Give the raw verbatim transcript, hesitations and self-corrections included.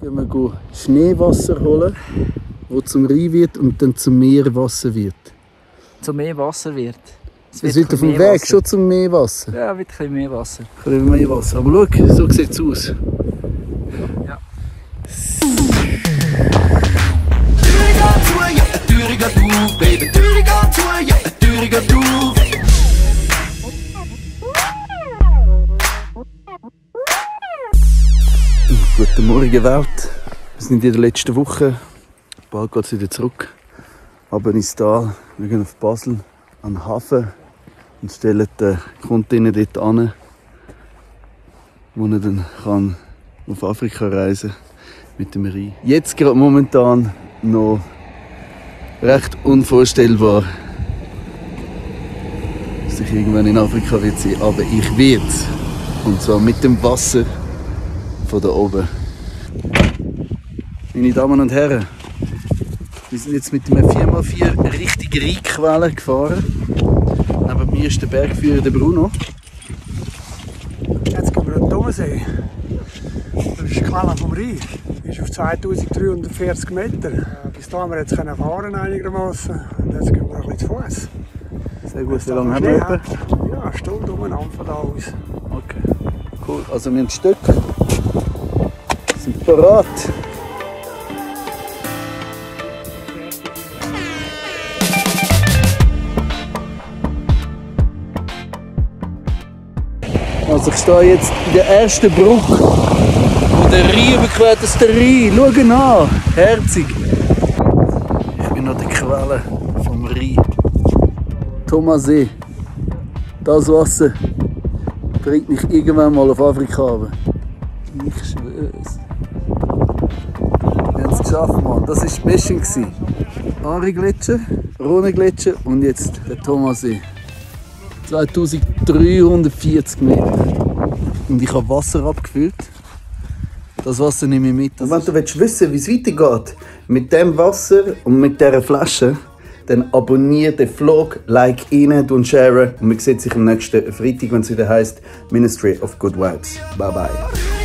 Gehen wir Schneewasser holen, das zum Rhein wird und dann zum Meerwasser wird. Zum Meerwasser wird? Es wird, wird auf dem Weg schon zum Meerwasser? Ja, wird ein bisschen Meerwasser. Ein bisschen Meerwasser. Aber schau, so sieht es aus. Ja. Guten Morgen Welt. Wir sind in der letzten Woche. Bald geht es wieder zurück. Aber ins Tal. Wir gehen auf Basel an den Hafen und stellen den Container dort an, wo er dann kann auf Afrika reisen kann mit dem Rhein. Jetzt gerade momentan noch recht unvorstellbar, dass ich irgendwann in Afrika wird sein, aber ich werde es. Und zwar mit dem Wasser von da oben. Meine Damen und Herren, wir sind jetzt mit einem vier mal vier richtig Rheinquelle gefahren. Neben mir ist der Bergführer der Bruno. Jetzt gehen wir an den Thomensee. Das ist die Quelle vom Rhein. Das ist auf zweitausenddreihundertvierzig Meter. Bis da haben wir jetzt fahren einigermaßen. Und jetzt gehen wir ein bisschen zu Fuß. Sehr gut. Wie lange haben wir etwa? Ja, eine Stunde umeinander von da aus. Okay, cool. Also wir haben Stück. Sind bereit. Also ich stehe jetzt in der ersten Brücke, wo der Rhein überquert. Das ist der Rhein. Schau an, herzig. Ich bin an der Quelle vom Rhein. Thomensee. Das Wasser bringt mich irgendwann mal auf Afrika runter. Ich schwöre es. Wir haben es geschafft, Mann. Das war die Mischung. Aare-Gletscher, Rhone-Gletscher und jetzt der Thomensee. zweitausenddreihundertvierzig Meter. Und ich habe Wasser abgefüllt. Das Wasser nehme ich mit. Und wenn du willst wissen, wie es weitergeht mit dem Wasser und mit dieser Flasche, dann abonniere den Vlog, like rein und share. Und wir sehen sich am nächsten Freitag, wenn es wieder heisst Ministry of Good Vibes. Bye bye.